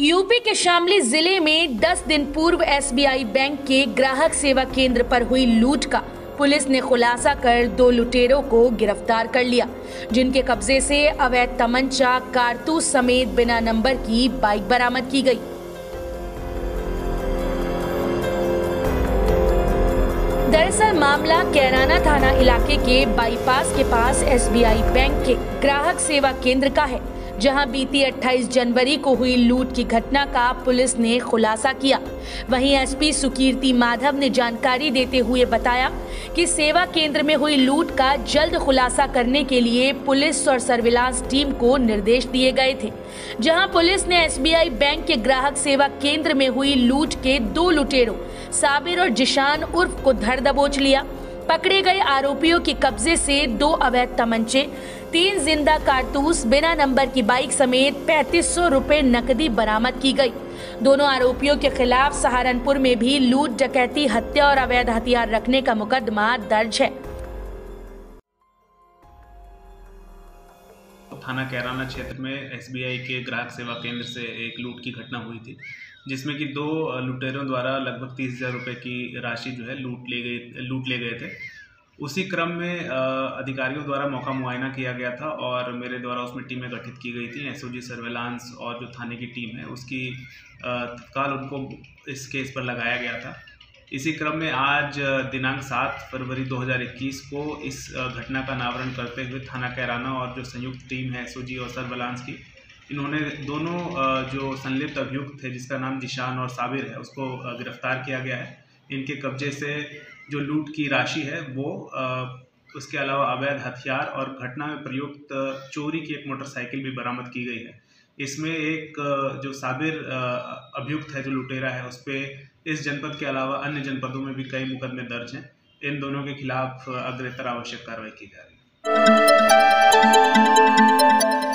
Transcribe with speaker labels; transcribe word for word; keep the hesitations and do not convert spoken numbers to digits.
Speaker 1: UP के शामली जिले में दस दिन पूर्व एसबीआई बैंक के ग्राहक सेवा केंद्र पर हुई लूट का पुलिस ने खुलासा कर दो लुटेरों को गिरफ्तार कर लिया, जिनके कब्जे से अवैध तमंचा, कारतूस समेत बिना नंबर की बाइक बरामद की गई। दरअसल मामला कैराना थाना इलाके के बाईपास के पास एसबीआई बैंक के ग्राहक सेवा केंद्र का है, जहां बीती अट्ठाईस जनवरी को हुई लूट की घटना का पुलिस ने खुलासा किया। वहीं एसपी सुकीर्ति माधव ने जानकारी देते हुए बताया कि सेवा केंद्र में हुई लूट का जल्द खुलासा करने के लिए पुलिस और सर्विलांस टीम को निर्देश दिए गए थे, जहां पुलिस ने एसबीआई बैंक के ग्राहक सेवा केंद्र में हुई लूट के दो लुटेरों साबिर और जिशान उर्फ को धर दबोच लिया। पकड़े गए आरोपियों के कब्जे से दो अवैध तमंचे, तीन जिंदा कारतूस, बिना नंबर की बाइक समेत पैंतीस सौ रुपए नकदी बरामद की गई। दोनों आरोपियों के खिलाफ सहारनपुर में भी लूट, डकैती, हत्या और अवैध हथियार रखने का मुकदमा दर्ज है।
Speaker 2: थाना कैराना क्षेत्र में एसबीआई के ग्राहक सेवा केंद्र से एक लूट की घटना हुई थी, जिसमें कि दो लुटेरों द्वारा लगभग तीस हज़ार रुपये की राशि जो है लूट ले गई लूट ले गए थे। उसी क्रम में अधिकारियों द्वारा मौका मुआयना किया गया था और मेरे द्वारा उसमें टीमें गठित की गई थी। एसओजी सर्वेलांस और जो थाने की टीम है उसकी तत्काल उनको इस केस पर लगाया गया था। इसी क्रम में आज दिनांक सात फरवरी दो हज़ार इक्कीस को इस घटना का अनावरण करते हुए थाना कैराना और जो संयुक्त टीम है एसओजी और सर्वेलांस की, इन्होंने दोनों जो संलिप्त अभियुक्त थे, जिसका नाम जिशान और साबिर है, उसको गिरफ्तार किया गया है। इनके कब्जे से जो लूट की राशि है वो उसके अलावा अवैध हथियार और घटना में प्रयुक्त चोरी की एक मोटरसाइकिल भी बरामद की गई है। इसमें एक जो साबिर अभियुक्त है, जो लुटेरा है, उस पर इस जनपद के अलावा अन्य जनपदों में भी कई मुकदमे दर्ज हैं। इन दोनों के खिलाफ अग्रेतर आवश्यक कार्रवाई की जा रही है।